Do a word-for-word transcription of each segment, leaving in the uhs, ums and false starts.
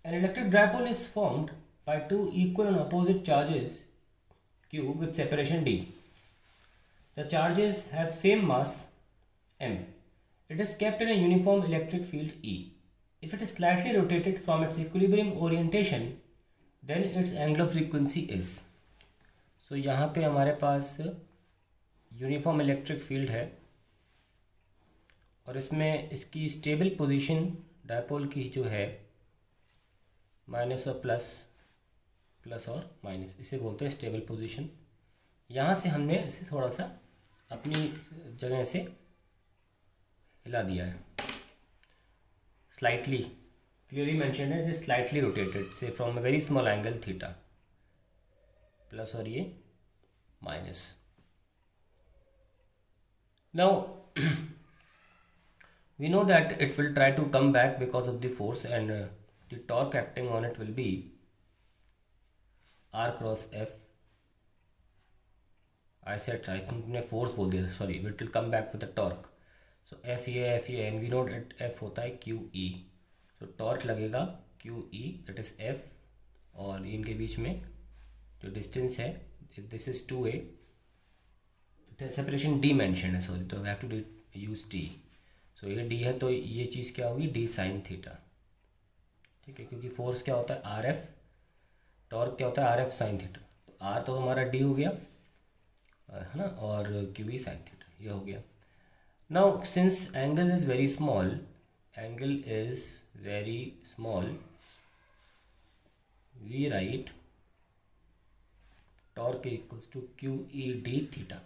An electric dipole is formed by two equal and opposite charges q with separation d. The charges have same mass m. It is kept in a uniform electric field E. If it is slightly rotated from its equilibrium orientation, then its angular frequency is. So यहाँ पे हमारे पास uniform electric field है और इसमें इसकी stable position dipole की जो है माइनस और प्लस, प्लस और माइनस, इसे बोलते हैं स्टेबल पोजीशन। यहाँ से हमने इसे थोड़ा सा अपनी जगह से हिला दिया है, स्लाइटली, क्लियरली मेंशन्ड है, स्लाइटली रोटेटेड से from a very small angle theta, plus और ये minus. Now we know that it will try to come back because of the force, and uh, the torque acting on it will be r cross f. I said I think मैंने force बोल दिया, sorry, it will come back with the torque. So f ये f ये, and we know that f होता है q e. So torque लगेगा q e, that is f, और इनके बीच में जो distance है, this is two a, separation d mentioned है, sorry, तो we have to use d. So so, ये डी है तो ये चीज़ क्या होगी, डी साइन थीटा, ठीक है, क्योंकि फोर्स क्या होता है आर एफ, टॉर्क क्या होता है आर एफ साइन थीटा। तो आर तो हमारा डी हो गया है ना, और क्यू ई साइन थीटा, ये हो गया। Now since angle is very small, angle is very small, we write torque equals to Q E D theta.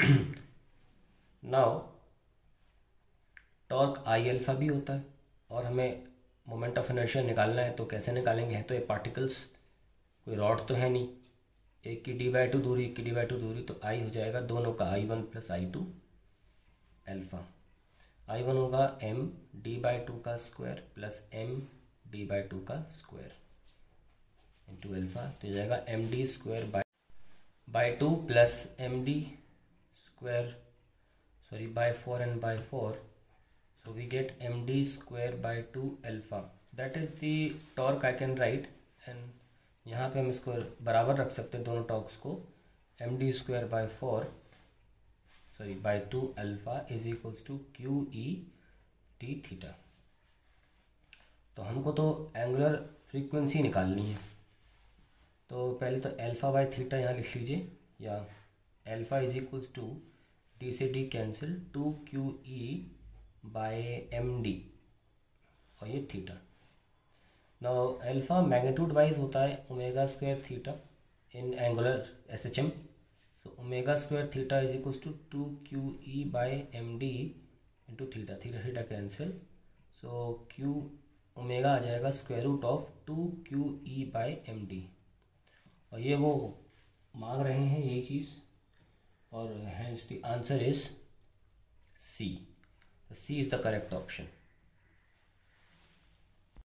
Now torque I alpha भी होता है, और हमें मोमेंट ऑफ इनर्शिया निकालना है, तो कैसे निकालेंगे, है तो ये पार्टिकल्स, कोई रॉड तो है नहीं, एक की डी बाई टू दूरी, एक की डी बाई टू दूरी, तो आई हो जाएगा दोनों का I one plus I two alpha. I one होगा एम डी बाई टू का square plus M D by two का स्क्वायर इंटू अल्फा, तो हो जाएगा M D square by by two plus M D square, sorry by four and by four, so we get md square by two alpha, that is the torque I can write, and यहाँ पे हम इसको बराबर रख सकते हैं दोनों torques को, md square by four sorry by two alpha is equals to q e t theta। तो हमको तो एंगुलर फ्रीक्वेंसी निकालनी है, तो पहले तो अल्फा बाई थीटा यहाँ लिख लीजिए, या alpha is equals to D से D cancel, two Q E by M D, और ये theta. Now alpha magnitude wise होता है omega square theta in angular S H M, so omega square theta is equals to two Q E by M D into theta, theta theta cancel, so Q omega आ जाएगा square root of two Q E by M D, और ये वो मांग रहे हैं यही चीज़, और hence the answer is C. C is the correct option.